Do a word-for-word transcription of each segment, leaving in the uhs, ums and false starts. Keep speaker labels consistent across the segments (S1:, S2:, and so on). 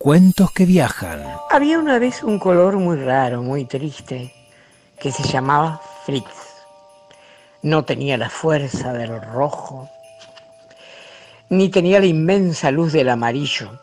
S1: Cuentos que viajan.
S2: Había una vez un color muy raro, muy triste, que se llamaba Flix. No tenía la fuerza del rojo, ni tenía la inmensa luz del amarillo,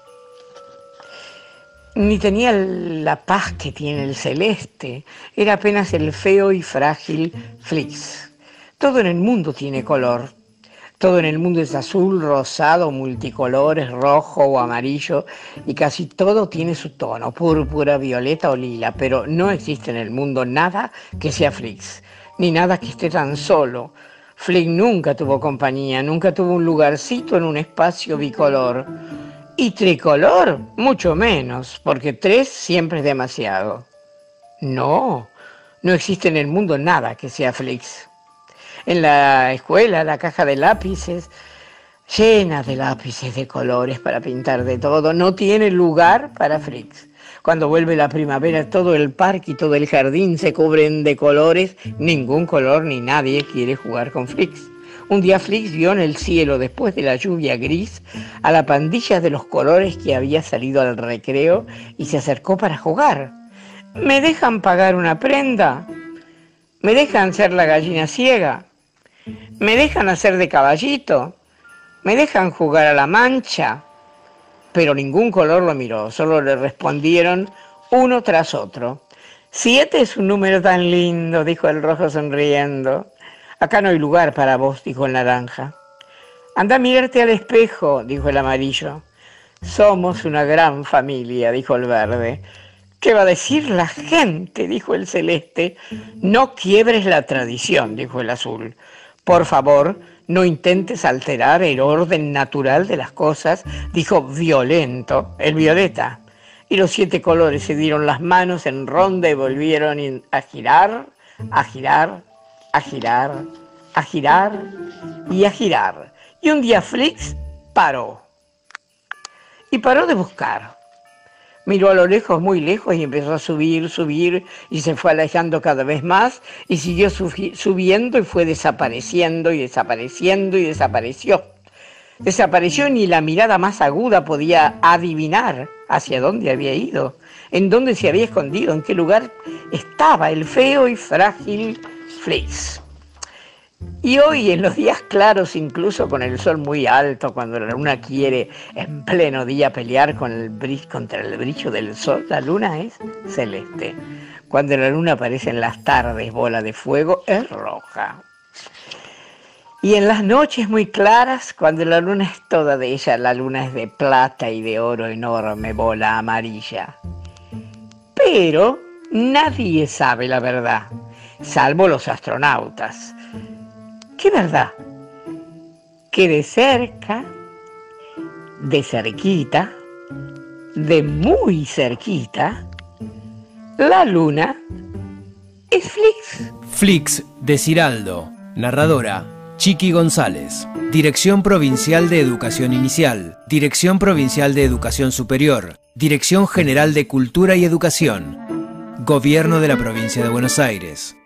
S2: ni tenía la paz que tiene el celeste. Era apenas el feo y frágil Flix. Todo en el mundo tiene color. Todo en el mundo es azul, rosado, multicolores, rojo o amarillo, y casi todo tiene su tono, púrpura, violeta o lila, pero no existe en el mundo nada que sea Flix, ni nada que esté tan solo. Flix nunca tuvo compañía, nunca tuvo un lugarcito en un espacio bicolor. Y tricolor, mucho menos, porque tres siempre es demasiado. No, no existe en el mundo nada que sea Flix. En la escuela, la caja de lápices, llena de lápices de colores para pintar de todo, no tiene lugar para Flix. Cuando vuelve la primavera, todo el parque y todo el jardín se cubren de colores. Ningún color ni nadie quiere jugar con Flix. Un día Flix vio en el cielo, después de la lluvia gris, a la pandilla de los colores que había salido al recreo y se acercó para jugar. ¿Me dejan pagar una prenda? ¿Me dejan ser la gallina ciega? ¿Me dejan hacer de caballito? ¿Me dejan jugar a la mancha? Pero ningún color lo miró, solo le respondieron uno tras otro. Siete es un número tan lindo, dijo el rojo sonriendo. Acá no hay lugar para vos, dijo el naranja. Anda a mirarte al espejo, dijo el amarillo. Somos una gran familia, dijo el verde. ¿Qué va a decir la gente?, dijo el celeste. No quiebres la tradición, dijo el azul. Por favor, no intentes alterar el orden natural de las cosas, dijo violento el violeta. Y los siete colores se dieron las manos en ronda y volvieron a girar, a girar, a girar, a girar y a girar. Y un día Flix paró. Y paró de buscar. Miró a lo lejos, muy lejos, y empezó a subir, subir, y se fue alejando cada vez más, y siguió subiendo y fue desapareciendo, y desapareciendo, y desapareció. Desapareció y ni la mirada más aguda podía adivinar hacia dónde había ido, en dónde se había escondido, en qué lugar estaba el feo y frágil Flix. Y hoy, en los días claros, incluso con el sol muy alto, cuando la luna quiere en pleno día pelear con el brillo, contra el brillo del sol, la luna es celeste. Cuando la luna aparece en las tardes, bola de fuego, es roja. Y en las noches muy claras, cuando la luna es toda de ella, la luna es de plata y de oro enorme, bola amarilla. Pero nadie sabe la verdad, salvo los astronautas. ¿Qué verdad? Que de cerca, de cerquita, de muy cerquita, la luna es Flix.
S1: Flix de Ciraldo. Narradora Chiqui González. Dirección Provincial de Educación Inicial. Dirección Provincial de Educación Superior. Dirección General de Cultura y Educación. Gobierno de la Provincia de Buenos Aires.